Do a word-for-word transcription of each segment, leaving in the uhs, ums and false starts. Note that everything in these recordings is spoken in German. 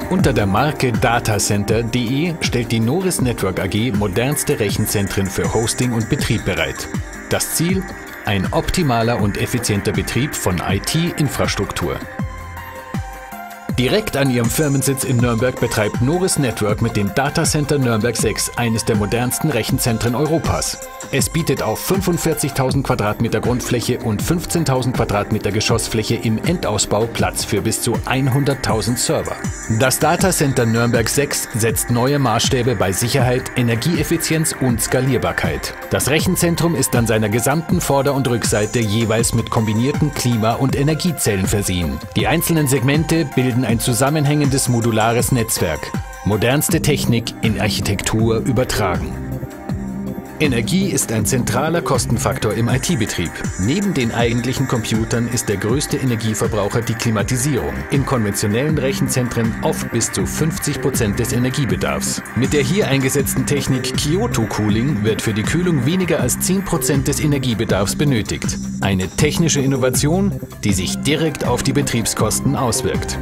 Unter der Marke Datacenter punkt de stellt die Noris Network A G modernste Rechenzentren für Hosting und Betrieb bereit. Das Ziel? Ein optimaler und effizienter Betrieb von I T-Infrastruktur. Direkt an ihrem Firmensitz in Nürnberg betreibt Noris Network mit dem Datacenter Nürnberg sechs eines der modernsten Rechenzentren Europas. Es bietet auf fünfundvierzigtausend Quadratmeter Grundfläche und fünfzehntausend Quadratmeter Geschossfläche im Endausbau Platz für bis zu hunderttausend Server. Das Datacenter Nürnberg sechs setzt neue Maßstäbe bei Sicherheit, Energieeffizienz und Skalierbarkeit. Das Rechenzentrum ist an seiner gesamten Vorder- und Rückseite jeweils mit kombinierten Klima- und Energiezellen versehen. Die einzelnen Segmente bilden ein zusammenhängendes modulares Netzwerk. Modernste Technik in Architektur übertragen. Energie ist ein zentraler Kostenfaktor im I T-Betrieb. Neben den eigentlichen Computern ist der größte Energieverbraucher die Klimatisierung. In konventionellen Rechenzentren oft bis zu fünfzig Prozent des Energiebedarfs. Mit der hier eingesetzten Technik Kyoto Cooling wird für die Kühlung weniger als zehn Prozent des Energiebedarfs benötigt. Eine technische Innovation, die sich direkt auf die Betriebskosten auswirkt.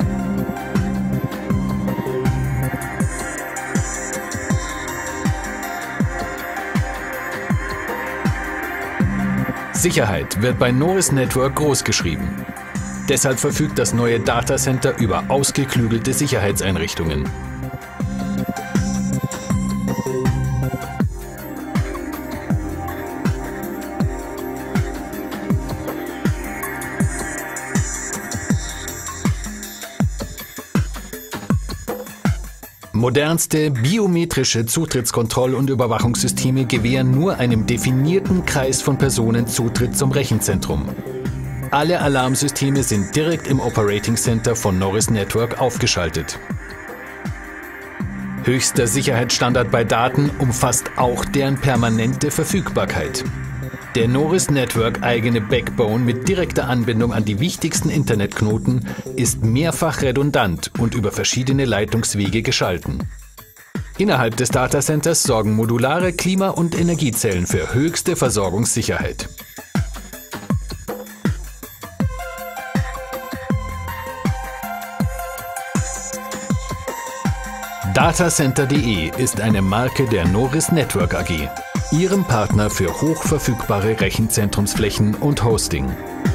Sicherheit wird bei Noris Network großgeschrieben. Deshalb verfügt das neue Datacenter über ausgeklügelte Sicherheitseinrichtungen. Modernste biometrische Zutrittskontroll- und Überwachungssysteme gewähren nur einem definierten Kreis von Personen Zutritt zum Rechenzentrum. Alle Alarmsysteme sind direkt im Operating Center von Noris Network aufgeschaltet. Höchster Sicherheitsstandard bei Daten umfasst auch deren permanente Verfügbarkeit. Der Noris Network eigene Backbone mit direkter Anbindung an die wichtigsten Internetknoten ist mehrfach redundant und über verschiedene Leitungswege geschalten. Innerhalb des Datacenters sorgen modulare Klima- und Energiezellen für höchste Versorgungssicherheit. Datacenter punkt de ist eine Marke der Noris Network A G, Ihrem Partner für hochverfügbare Rechenzentrumsflächen und Hosting.